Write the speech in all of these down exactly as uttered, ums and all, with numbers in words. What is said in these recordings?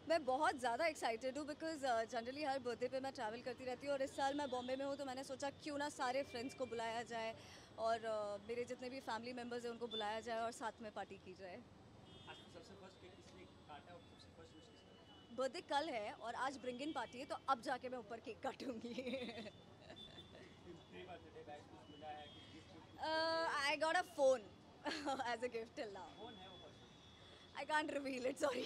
मैं बहुत ज़्यादा एक्साइटेड हूँ बिकॉज़ जनरली हर बर्थडे पे मैं ट्रैवल करती रहती हूँ और इस साल मैं बॉम्बे में हूँ तो मैंने सोचा क्यों ना सारे फ्रेंड्स को बुलाया जाए और uh, मेरे जितने भी फैमिली मेम्बर्स हैं उनको बुलाया जाए और साथ में पार्टी की जाए। आज सबसे फर्स्ट केक किसने काटा और सबसे फर्स्ट विश किसने की? बर्थडे कल है और आज ब्रिंग इन पार्टी है तो अब जाके मैं ऊपर केक काटूंगी। प्री बर्थडे बैग कुछ मिला है, कुछ गिफ्ट विफ्ट कुछ लेके? I got a phone as a gift till now. कौन है वो person? I can't reveal it, sorry.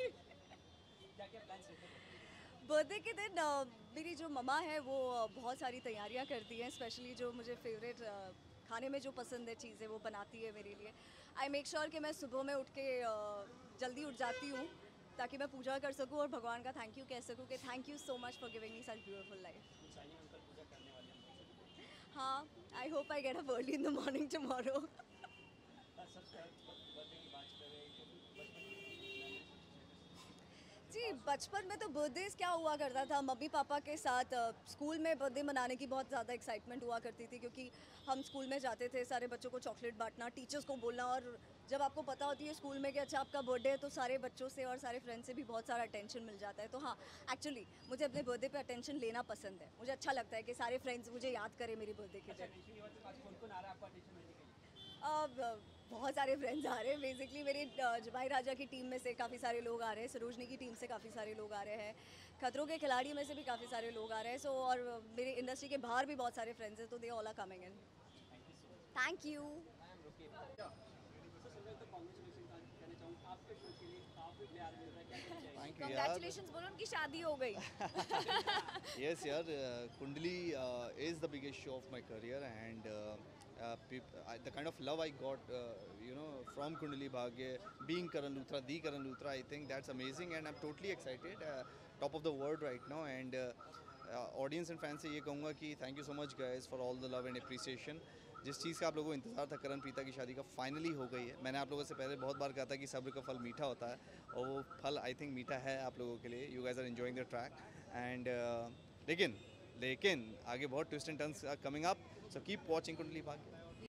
क्या क्या प्लान्स रहते हैं बर्थडे के दिन? बर्थडे के दिन अ, मेरी जो मम्मा है वो अ, बहुत सारी तैयारियां करती हैं, स्पेशली जो मुझे फेवरेट खाने में जो पसंद है चीज़ें वो बनाती है मेरे लिए। आई मेक श्योर कि मैं सुबह में उठ के अ, जल्दी उठ जाती हूँ ताकि मैं पूजा कर सकूँ और भगवान का थैंक यू कह सकूँ कि thank you so much for giving me such beautiful life. Saini uncle पूजा करने वाले हैं हम लोग से। हाँ, I hope I get up early in the morning tomorrow. बस सबसे बर्थडे की बात कर रहे हैं कि बचपन की कुछ memories, कुछ memories, जी, खास हो। बचपन में तो बर्थडेज़ क्या हुआ करता था, मम्मी पापा के साथ अ, स्कूल में बर्थडे मनाने की बहुत ज़्यादा एक्साइटमेंट हुआ करती थी क्योंकि हम स्कूल में जाते थे, सारे बच्चों को चॉकलेट बांटना, टीचर्स को बोलना और जब आपको पता होती है स्कूल में कि अच्छा आपका बर्थडे है तो सारे बच्चों से और सारे फ्रेंड्स से भी बहुत सारा अटेंशन मिल जाता है। तो हाँ, एक्चुअली मुझे अपने बर्थडे पे अटेंशन लेना पसंद है। मुझे अच्छा लगता है कि सारे फ्रेंड्स मुझे याद करें मेरी बर्थडे के अच्छा, दिन। टेंशन ये बात आज कौन कौन आ रहा है आपको अटेंशन लेने के लिए? अब अ, बहुत सारे फ्रेंड्स आ रहे हैं, बेसिकली मेरी अ, जमाई राजा की टीम में से काफ़ी सारे लोग आ रहे हैं, सरोजनी की टीम से काफ़ी सारे लोग आ रहे हैं, खतरों के खिलाड़ी में से भी काफ़ी सारे लोग आ रहे हैं। सो और अ, मेरे इंडस्ट्री के बाहर भी बहुत सारे फ्रेंड्स हैं तो they all are coming in. Thank you so much. Thank you. I am रुकिए। सबसे पहले तो कॉन्ग्रेचुलेशन कहना चाहूँगा आपके शो के लिए काफ़ी प्यार मिल रहा है, क्या कहना चाहेंगे? थैंक यू यार। कंग्रेचुलेशन बोलो, उनकी शादी हो गई। Yes, yaar. Uh, Kundali uh, is the biggest show of my career, and uh, uh, peop- I, the kind of love I got, uh, you know, from Kundali Bhagya, being Karan Luthra, the Karan Luthra, I think that's amazing, and I'm totally excited. Uh, top of the world right now, and uh, uh, audience and fans से ये कहूँगा कि thank you so much guys for all the love and appreciation. जिस चीज़ का आप लोगों को इंतज़ार था करण प्रीता की शादी का फाइनली हो गई है। मैंने आप लोगों से पहले बहुत बार कहा था कि सब्र का फल मीठा होता है और वो फल आई थिंक मीठा है आप लोगों के लिए। You guys are enjoying the track and लेकिन लेकिन आगे बहुत twist and turns are coming up, so keep watching Kundali भाग्य।